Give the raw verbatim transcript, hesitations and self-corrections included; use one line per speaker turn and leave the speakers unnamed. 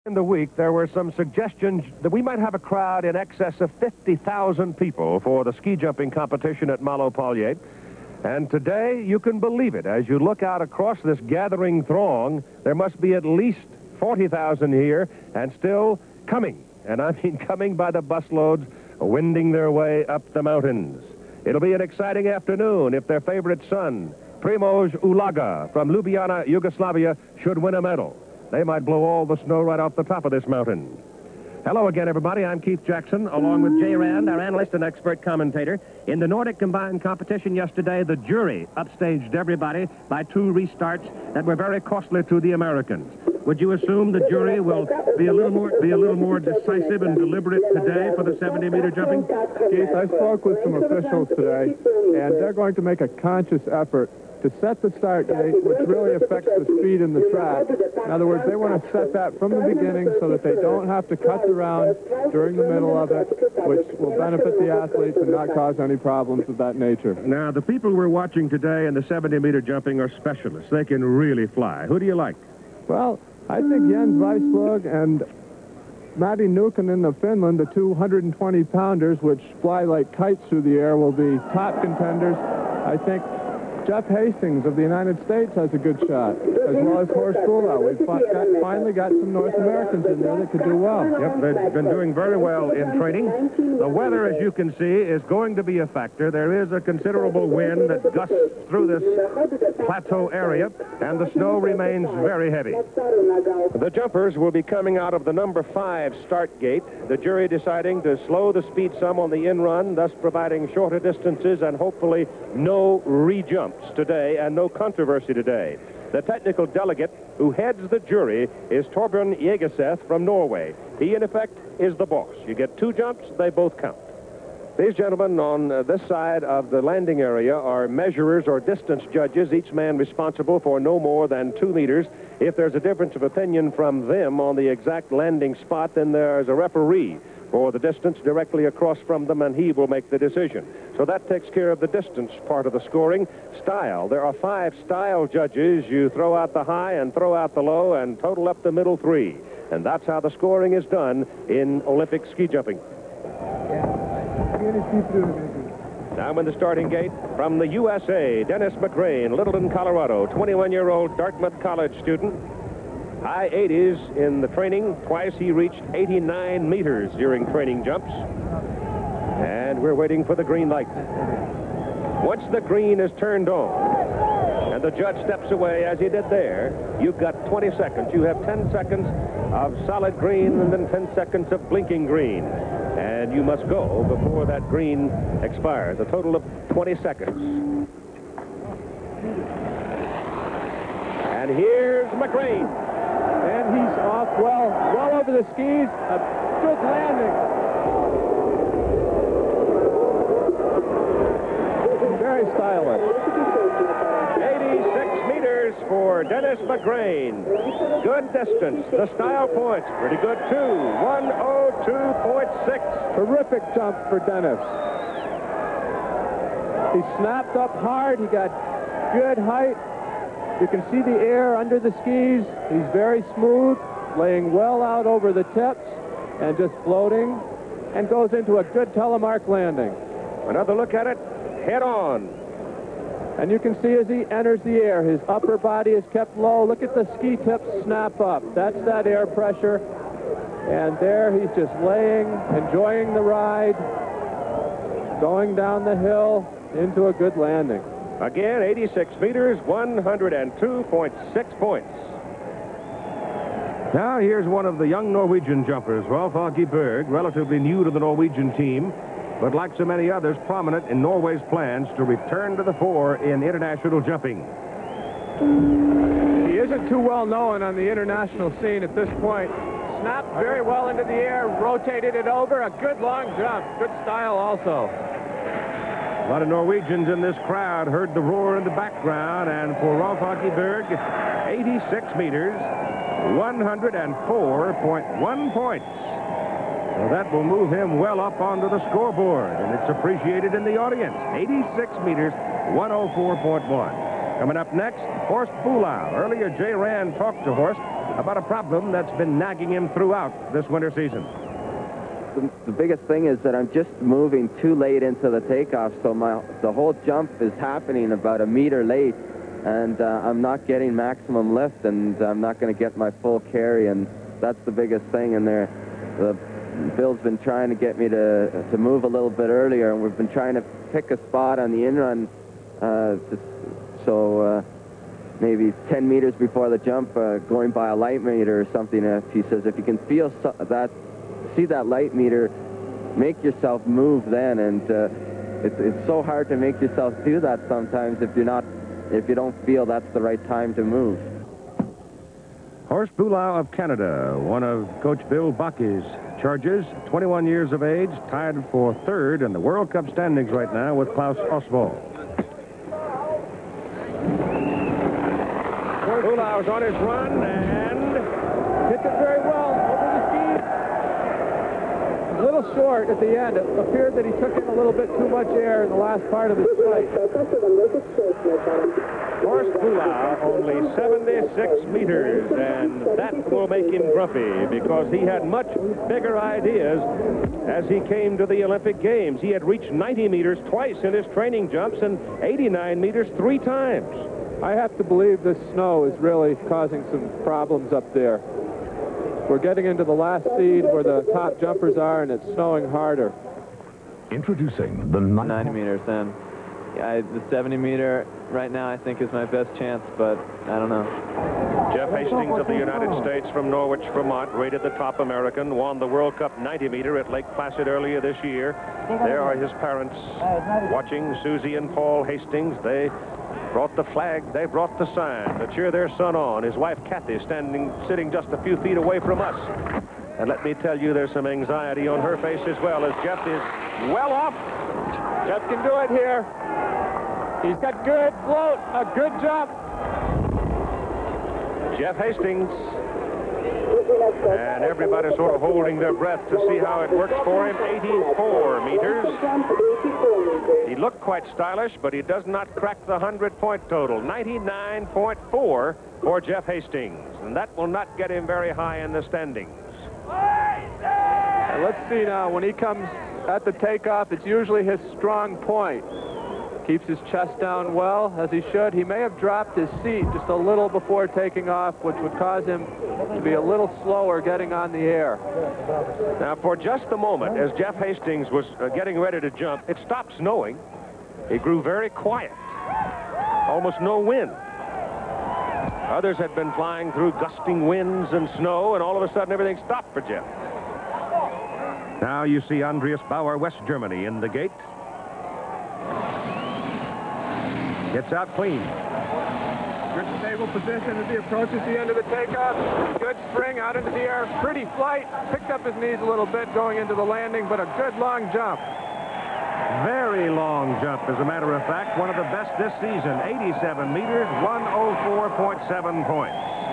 In the week, there were some suggestions that we might have a crowd in excess of fifty thousand people for the ski jumping competition at Malo Polje. And today, you can believe it. As you look out across this gathering throng, there must be at least forty thousand here and still coming. And I mean coming by the busloads, winding their way up the mountains. It'll be an exciting afternoon if their favorite son, Primož Ulaga from Ljubljana, Yugoslavia, should win a medal. They might blow all the snow right off the top of this mountain. Hello again, everybody. I'm Keith Jackson, along with Jay Rand, our analyst and expert commentator. In the Nordic combined competition yesterday, the jury upstaged everybody by two restarts that were very costly to the Americans. Would you assume the jury will be a little more be a little more decisive and deliberate today for the seventy meter jumping?
Keith, I spoke with some officials today, and they're going to make a conscious effort to set the start date, which really affects the speed in the track. In other words, they want to set that from the beginning so that they don't have to cut the round during the middle of it, which will benefit the athletes and not cause any problems of that nature.
Now, the people we're watching today in the seventy meter jumping are specialists. They can really fly. Who do you like?
Well, I think Jens Weisberg and Matti Nuukkonen of Finland, the two hundred twenty pounders, which fly like kites through the air, will be top contenders. I think Jeff Hastings of the United States has a good shot, as well as Horst Bulau. We've got, finally got some North Americans in there that could do well.
Yep, they've been doing very well in training. The weather, as you can see, is going to be a factor. There is a considerable wind that gusts through this plateau area, and the snow remains very heavy. The jumpers will be coming out of the number five start gate, the jury deciding to slow the speed some on the in-run, thus providing shorter distances and hopefully no re-jump today and no controversy today. The technical delegate who heads the jury is Torbjørn Jegeseth from Norway. He, in effect, is the boss. You get two jumps, they both count. These gentlemen on uh, this side of the landing area are measurers or distance judges, each man responsible for no more than two meters. If there's a difference of opinion from them on the exact landing spot, then there's a referee for the distance directly across from them, and he will make the decision. So that takes care of the distance part of the scoring. Style. There are five style judges. You throw out the high and throw out the low and total up the middle three. And that's how the scoring is done in Olympic ski jumping. Now in the starting gate, from the U S A, Dennis McRae, Littleton, Colorado, twenty-one-year-old Dartmouth College student. High eighties in the training. Twice he reached eighty-nine meters during training jumps. And we're waiting for the green light. Once the green is turned on and the judge steps away as he did there, you've got twenty seconds. You have ten seconds of solid green and then ten seconds of blinking green. And you must go before that green expires. A total of twenty seconds. And here's McRae.
And he's off well, well over the skis. A good landing. Very stylish.
eighty-six meters for Dennis McRae. Good distance. The style points, pretty good too. one oh two point six.
Terrific jump for Dennis. He snapped up hard. He got good height. You can see the air under the skis. He's very smooth, laying well out over the tips and just floating, and goes into a good telemark landing.
Another look at it, head on.
And you can see as he enters the air, his upper body is kept low. Look at the ski tips snap up. That's that air pressure. And there he's just laying, enjoying the ride, going down the hill into a good landing.
Again, eighty-six meters, one hundred two point six points. Now, here's one of the young Norwegian jumpers, Rolf Åge Berg, relatively new to the Norwegian team, but like so many others, prominent in Norway's plans to return to the fore in international jumping.
He isn't too well known on the international scene at this point. Snapped very well into the air, rotated it over, a good long jump. Good style also.
A lot of Norwegians in this crowd heard the roar in the background, and for Rolf Åge Berg, eighty-six meters, one hundred four point one points. So that will move him well up onto the scoreboard, and it's appreciated in the audience. eighty-six meters, one oh four point one. Coming up next, Horst Bulau. Earlier, Jay Rand talked to Horst. about a problem that's been nagging him throughout this winter season.
The, the biggest thing is that I'm just moving too late into the takeoff, so my the whole jump is happening about a meter late, and uh, I'm not getting maximum lift, and I'm not going to get my full carry, and that's the biggest thing in there. The Bill's been trying to get me to to move a little bit earlier, and we've been trying to pick a spot on the in-run, uh, to, so uh, maybe ten meters before the jump, uh, going by a light meter or something. If he says if you can feel so, that, see that light meter, make yourself move then. And uh, it's it's so hard to make yourself do that sometimes if you're not, if you don't feel that's the right time to move.
Horst Bulau of Canada, one of Coach Bill Baki's charges, twenty-one years of age, tied for third in the World Cup standings right now with Klaus Oswald. Bulau's on his run and
Hits it very well over the ski. A little short at the end. It appeared that he took in a little bit too much air in the last part of his flight.
Horst Bulau, only seventy-six meters, and that will make him grumpy because he had much bigger ideas as he came to the Olympic Games. He had reached ninety meters twice in his training jumps and eighty-nine meters three times.
I have to believe this snow is really causing some problems up there. We're getting into the last seed where the top jumpers are, and it's snowing harder.
Introducing the
ninety meters, and I, the seventy meter right now I think is my best chance, but I don't know.
Jeff Hastings of the United States from Norwich, Vermont, rated the top American, won the World Cup ninety meter at Lake Placid earlier this year. There are his parents watching, Susie and Paul Hastings. They brought the flag, they brought the sign to cheer their son on. His wife Kathy standing, sitting just a few feet away from us. And let me tell you, there's some anxiety on her face as well as Jeff is well off.
Jeff can do it here. He's got good float, a good jump.
Jeff Hastings. And everybody's sort of holding their breath to see how it works for him. eighty-four meters. He looked quite stylish, but he does not crack the hundred-point total. ninety-nine point four for Jeff Hastings. And that will not get him very high in the standings.
And let's see now, when he comes at the takeoff, it's usually his strong point. Keeps his chest down well, as he should. He may have dropped his seat just a little before taking off, which would cause him to be a little slower getting on the air.
Now, for just a moment, as Jeff Hastings was uh, getting ready to jump, it stopped snowing. It grew very quiet. Almost no wind. Others had been flying through gusting winds and snow, and all of a sudden everything stopped for Jeff. Now you see Andreas Bauer, West Germany, in the gate. Gets out clean.
Good stable position as he approaches the end of the takeoff. Good spring out into the air. Pretty flight. Picked up his knees a little bit going into the landing, but a good long jump.
Very long jump, as a matter of fact. One of the best this season. eighty-seven meters, one oh four point seven points.